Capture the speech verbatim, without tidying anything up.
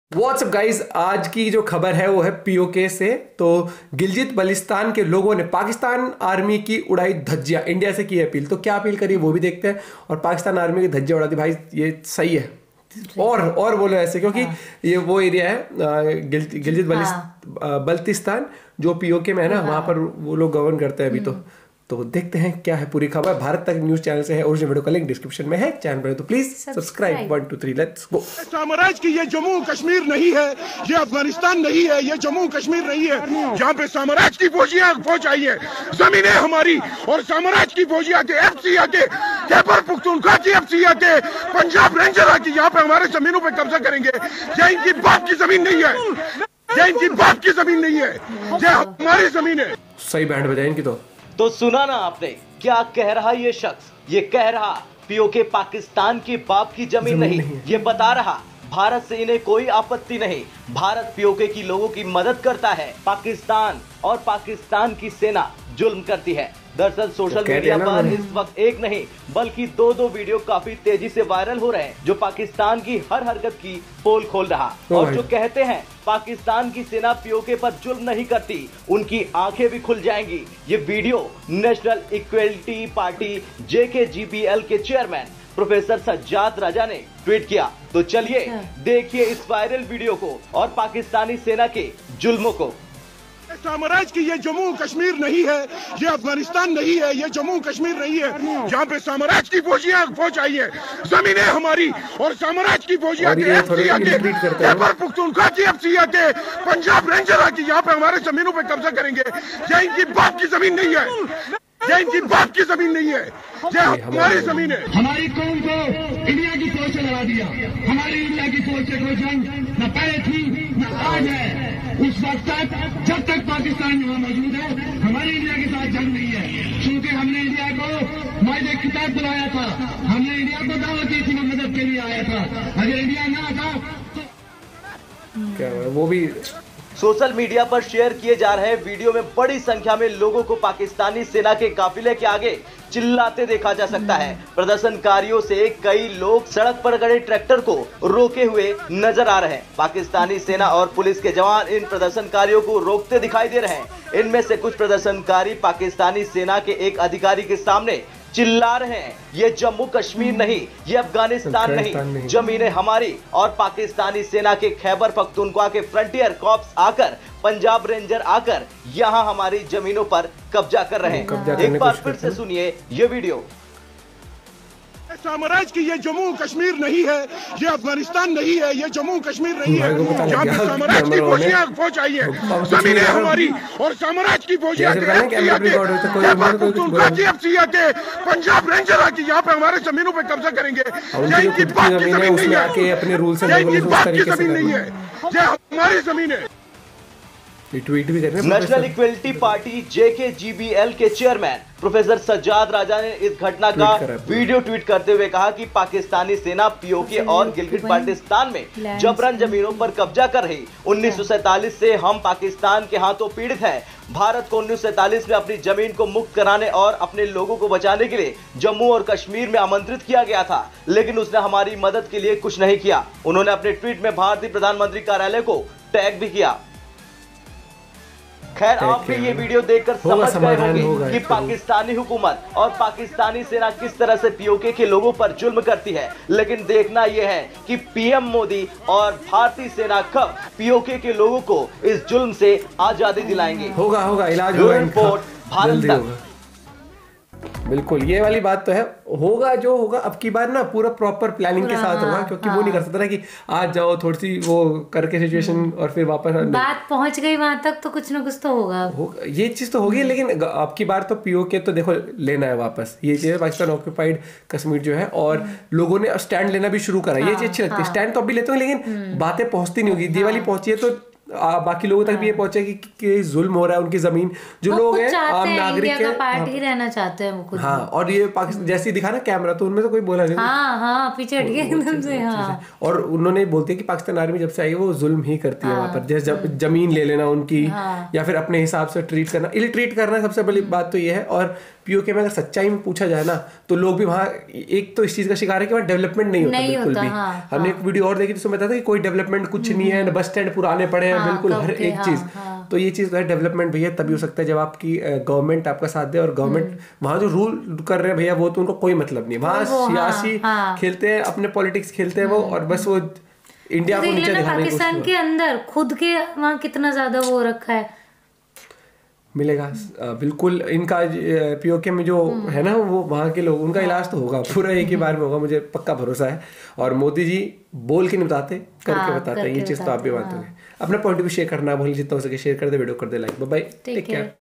WhatsApp guys, आज की जो खबर है वो है पीओके से। तो गिलजित बल्तिस्तान के लोगों ने पाकिस्तान आर्मी की उड़ाई धज्जियां, इंडिया से की अपील। तो क्या अपील करी वो भी देखते हैं। और पाकिस्तान आर्मी की धज्जियां उड़ा दी भाई, ये सही है। और और बोलो ऐसे, क्योंकि हाँ। ये वो एरिया है गिल, गिलजित हाँ। बल्तिस्तान जो पीओके में है ना, वहां पर वो लोग गवर्न करते हैं अभी। तो तो देखते हैं क्या है पूरी खबर। भारत तक न्यूज चैनल से है, ओरिजिनल वीडियो का लिंक डिस्क्रिप्शन में है। चैनल पर तो please subscribe. One two three let's go. साम्राज्य की ये जम्मू कश्मीर नहीं है, ये अफगानिस्तान नहीं है, ये जम्मू कश्मीर नहीं है। यहाँ पे साम्राज्य की फौजियां फौज आई है, जमीनें हमारी। और साम्राज्य की फौजियां के एफ सी आके, खैबर पख्तूनख्वा की एफ सी आके, पंजाब रेंजर आके यहाँ पे हमारे जमीनों पे कब्जा करेंगे। ये इनकी बाप की जमीन नहीं है, ये इनकी बाप की जमीन नहीं है, ये हमारी जमीन है। सही बैंड बजाए इनकी। तो तो सुना ना आपने क्या कह रहा ये शख्स? ये कह रहा पीओके पाकिस्तान के बाप की जमीन, जमीन नहीं, नहीं। ये बता रहा भारत से इन्हें कोई आपत्ति नहीं। भारत पीओके की लोगों की मदद करता है, पाकिस्तान और पाकिस्तान की सेना जुल्म करती है। दरअसल सोशल मीडिया पर इस वक्त एक नहीं बल्कि दो दो वीडियो काफी तेजी से वायरल हो रहे हैं, जो पाकिस्तान की हर हरकत की पोल खोल रहा और जो कहते हैं पाकिस्तान की सेना पीओके पर जुल्म नहीं करती, उनकी आंखें भी खुल जाएंगी। ये video national equality party J K G B L के चेयरमैन प्रोफेसर सज्जाद राजा ने ट्वीट किया। तो चलिए देखिए इस वायरल वीडियो को और पाकिस्तानी सेना के जुल्मों को। साम्राज्य की ये जम्मू कश्मीर नहीं है, ये अफगानिस्तान नहीं है, ये जम्मू कश्मीर नहीं है। यहाँ पे साम्राज्य की फौजियां फौज आई है, जमीनें हमारी। और साम्राज्य की फौजियां के खैबर पख्तूनख्वा की एफ सी आके, पंजाब रेंजर आके यहाँ पे हमारे जमीनों पे कब्जा करेंगे। ये इनकी बाप की जमीन नहीं है, ये इनकी बाप की जमीन नहीं है, ये हमारी जमीन है। हमारी कौम को इंडिया की फौज से लड़ा दिया। हमारी इंडिया की फौज से कोई जंग न पहले थी न आज है। उस वक्त तक जब तक पाकिस्तान यहाँ मौजूद है, हमारी इंडिया के साथ जंग नहीं है। क्योंकि हमने इंडिया को मायदे किताब बुलाया था, हमने इंडिया को दावा की थी, मदद के लिए आया था। अगर इंडिया ना आता तो क्या वो भी सोशल मीडिया पर शेयर किए जा रहे वीडियो में बड़ी संख्या में लोगों को पाकिस्तानी सेना के काफिले के आगे चिल्लाते देखा जा सकता है। प्रदर्शनकारियों से कई लोग सड़क पर खड़े ट्रैक्टर को रोके हुए नजर आ रहे हैं। पाकिस्तानी सेना और पुलिस के जवान इन प्रदर्शनकारियों को रोकते दिखाई दे रहे हैं। इनमें से कुछ प्रदर्शनकारी पाकिस्तानी सेना के एक अधिकारी के सामने चिल्ला रहे हैं, ये जम्मू कश्मीर नहीं, ये अफगानिस्तान नहीं, नहीं, जमीनें हमारी। और पाकिस्तानी सेना के खैबर पख्तूनख्वा के फ्रंटियर कॉर्प्स आकर, पंजाब रेंजर आकर यहां हमारी जमीनों पर कब्जा कर रहे हैं। एक बार फिर से सुनिए ये वीडियो। साम्राज्य की ये जम्मू कश्मीर नहीं है, ये अफगानिस्तान नहीं है, ये जम्मू कश्मीर नहीं है। यहाँ पे साम्राज्य की फौजियां फौज आई है, जमीनें हमारी। और साम्राज्य की फौजियां के पंजाब रेंजर आके यहाँ पे हमारे जमीनों पे कब्जा करेंगे। ये इनकी बाप की जमीन नहीं है, ये इनकी बाप की जमीन नहीं है, ये हमारी जमीन है। ट्वीट भी कर रहे हैं। National equality party J K G B L के चेयरमैन प्रोफेसर सज्जाद राजा ने इस घटना का वीडियो ट्वीट करते हुए कहा कि पाकिस्तानी सेना पीओके और गिलगित बाल्टिस्तान में जबरन जमीनों पर कब्जा कर रही। उन्नीस सौ सैतालीस से हम पाकिस्तान के हाथों पीड़ित हैं। भारत को उन्नीस सौ सैतालीस में अपनी जमीन को मुक्त कराने और अपने लोगों को बचाने के लिए जम्मू और कश्मीर में आमंत्रित किया गया था, लेकिन उसने हमारी मदद के लिए कुछ नहीं किया। उन्होंने अपने ट्वीट में भारतीय प्रधानमंत्री कार्यालय को टैग भी किया। खैर, आप भी ये वीडियो देखकर समझ गए होंगे कि पाकिस्तानी हुकूमत और पाकिस्तानी सेना किस तरह से पीओके के लोगों पर जुल्म करती है। लेकिन देखना यह है कि पीएम मोदी और भारतीय सेना कब पीओके के लोगों को इस जुल्म से आजादी दिलाएंगे। होगा होगा इलाज होगा। रिपोर्ट भारत तक। बिल्कुल, ये वाली बात तो है, होगा जो होगा। अब की बार ना पूरा प्रॉपर प्लानिंग के साथ होगा, क्योंकि हाँ। वो नहीं कर सकता ना कि आज जाओ थोड़ी सी वो करके सिचुएशन और फिर वापस बात पहुंच गई वहां तक, तो कुछ ना कुछ तो होगा। हो, ये चीज तो होगी। लेकिन अब की बार तो पीओके तो देखो लेना है वापस। ये चीज पाकिस्तान ऑक्यूपाइड कश्मीर जो है, और लोगों ने स्टैंड लेना भी शुरू करा। ये चीज अच्छी लगती है, स्टैंड तो अभी लेते हैं, लेकिन बातें पहुंचती नहीं होगी। दिवाली पहुंची है तो आ, बाकी लोगों तक भी ये पहुंचे कि, कि जुल्म हो रहा है उनकी जमीन, जो लोग हैं आम नागरिक है, पार्ट ही रहना चाहते हैं वो खुद। हाँ, और ये पाकिस्तान जैसे दिखा ना कैमरा, तो उनमें तो कोई बोला नहीं। हाँ हाँ, पीछे हट गए एकदम से। हाँ, और उन्होंने बोलते हैं कि पाकिस्तान आर्मी जब से आई है वो जुल्म ही करती है वहां पर, जैसे जमीन ले लेना उनकी, या फिर अपने हिसाब से ट्रीट करना, इली ट्रीट करना। सबसे बड़ी बात तो ये है। और पीओके में अगर सच्चाई में पूछा जाए ना, तो लोग भी वहाँ एक तो इस चीज का शिकार है कि वहाँ डेवलपमेंट नहीं होता नहीं बिल्कुल होता, भी। हाँ, हमने हाँ। एक वीडियो और देखी जिसमें बताया था कि कोई डेवलपमेंट कुछ नहीं है, बस स्टैंड पुराने पड़े हैं, हाँ, बिल्कुल हर के, एक हाँ, चीज। हाँ। तो ये चीज है, डेवलपमेंट भैया तभी हो सकता है जब आपकी गवर्नमेंट आपका साथ दे, और गवर्नमेंट वहाँ जो रूल कर रहे हैं भैया, वो तो उनको कोई मतलब नहीं। वहाँ सियासी खेलते हैं, अपने पॉलिटिक्स खेलते हैं वो, और बस वो इंडिया को नीचे दिखाने की कोशिश। पाकिस्तान के अंदर खुद के वहाँ कितना ज्यादा वो रखा है, मिलेगा बिल्कुल। इनका पीओके में जो है ना, वो वहाँ के लोग, उनका इलाज तो होगा पूरा एक ही बार में होगा, मुझे पक्का भरोसा है। और मोदी जी बोल के नहीं बताते, करके हाँ, बताते हैं। करके ये चीज़ तो आप भी बताते हैं, मानते होंगे। अपना पॉइंट भी शेयर करना भूल, जितना हो सके शेयर कर दे, वीडियो कर दे like. Bye bye, take care.